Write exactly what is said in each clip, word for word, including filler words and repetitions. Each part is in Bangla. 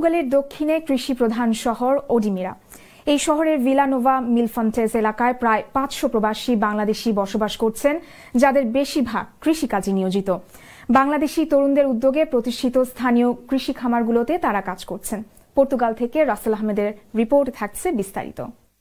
পর্তুগালের দক্ষিণে কৃষি প্রধান শহর ওডিমিরা। এই শহরের ভিলানোভা মিলফন্টেস এলাকায় প্রায় পাঁচশো প্রবাসী বাংলাদেশি বসবাস করছেন, যাদের বেশিরভাগ কৃষিকাজে নিয়োজিত। বাংলাদেশি তরুণদের উদ্যোগে প্রতিষ্ঠিত স্থানীয় কৃষি খামারগুলোতে তারা কাজ করছেন। পর্তুগাল থেকে রাসেল আহমেদের রিপোর্ট থাকছে বিস্তারিত।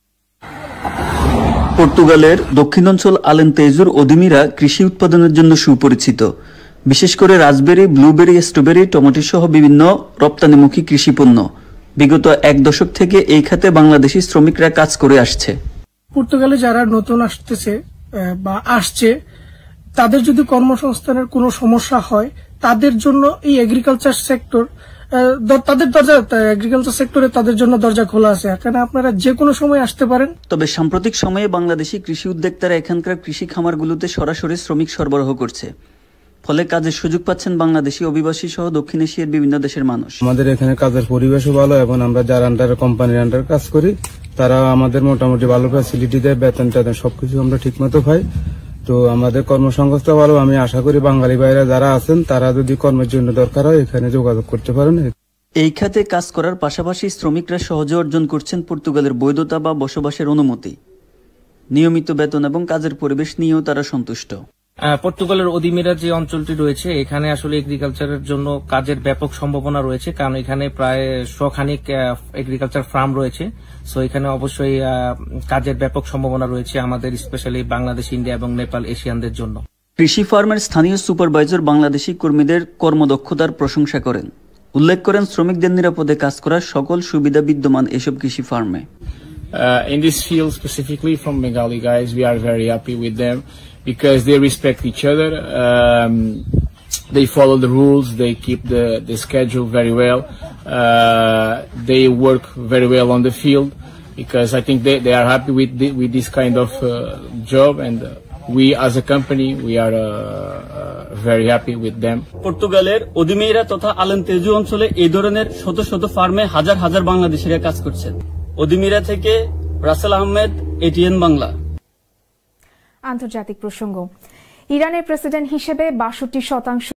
পর্তুগালের দক্ষিণাঞ্চল আলেন্তেজোর ওদিমিরা কৃষি উৎপাদনের জন্য সুপরিচিত। বিশেষ করে রাজবেরি, ব্লুবেরি, স্ট্রবেরি, টমেটো সহ বিভিন্ন রপ্তানিমুখী কৃষি পণ্য। বিগত এক দশক থেকে এই খাতে বাংলাদেশি শ্রমিকরা কাজ করে আসছে। পর্তুগালে যারা নতুন আসতেছে বা আসছে, তাদের যদি কর্মসংস্থানের কোনো সমস্যা হয়, তাদের জন্য এই এগ্রিকালচার সেক্টর তাদের দরজা এগ্রিকালচার সেক্টরে তাদের জন্য দরজা খোলা আছে। এখানে আপনারা যে কোনো সময় আসতে পারেন। তবে সাম্প্রতিক সময়ে বাংলাদেশি কৃষি উদ্যোক্তারা এখানকার কৃষি খামারগুলোতে সরাসরি শ্রমিক সরবরাহ করছে। ফলে কাজের সুযোগ পাচ্ছেন বাংলাদেশি অভিবাসী সহ দক্ষিণ এশিয়ার বিভিন্ন দেশের মানুষ। আমাদের এখানে কাজের পরিবেশও ভালো এবং আমরা যারা আন্ডারে কোম্পানির আন্ডারে কাজ করি তারা আমাদের মোটামুটি ভালো ফ্যাসিলিটি দেয়, বেতন টেতন সবকিছু আমরা ঠিক মতো পাই। তো আমাদের কর্মসংস্থান ভালো। আমি আশা করি বাঙালি ভাইরা যারা আছেন তারা যদি কর্মের জন্য দরকার হয় এখানে যোগাযোগ করতে পারেন। এই খাতে কাজ করার পাশাপাশি শ্রমিকরা সহজে অর্জন করছেন পর্তুগালের বৈধতা বা বসবাসের অনুমতি। নিয়মিত বেতন এবং কাজের পরিবেশ নিয়েও তারা সন্তুষ্ট। পর্তুগালের ওদিমিরা যে অঞ্চলটি রয়েছে, এখানে আসলে এগ্রিকালচারের জন্য কাজের ব্যাপক সম্ভাবনা রয়েছে, কারণ এখানে প্রায় শখানিক এগ্রিকালচার ফার্ম রয়েছে। সো এখানে অবশ্যই কাজের ব্যাপক সম্ভাবনা রয়েছে আমাদের স্পেশালি বাংলাদেশ, ইন্ডিয়া এবং নেপাল এশিয়ানদের জন্য। কৃষি ফার্মের স্থানীয় সুপারভাইজার বাংলাদেশি কর্মীদের কর্মদক্ষতার প্রশংসা করেন। উল্লেখ করেন শ্রমিকদের নিরাপদে কাজ করার সকল সুবিধা বিদ্যমান এসব কৃষি ফার্মে। Uh, in this field specifically from Bengali guys, we are very happy with them because they respect each other. Um, they follow the rules. They keep the, the schedule very well. Uh, they work very well on the field because I think they, they are happy with the, with this kind of uh, job, and uh, we as a company we are uh, uh, very happy with them. পর্তুগালের ওদিমিরা তথা আলেন্তেজো অঞ্চলে এই ধরনের শত শত ফার্মে হাজার হাজার বাংলাদেশিরা কাজ করছেন। ওদিমিরা থেকে রাসেল আহমেদ, এটিএন বাংলা। আন্তর্জাতিক প্রসঙ্গ। ইরানের প্রেসিডেন্ট হিসেবে বাষট্টি শতাংশ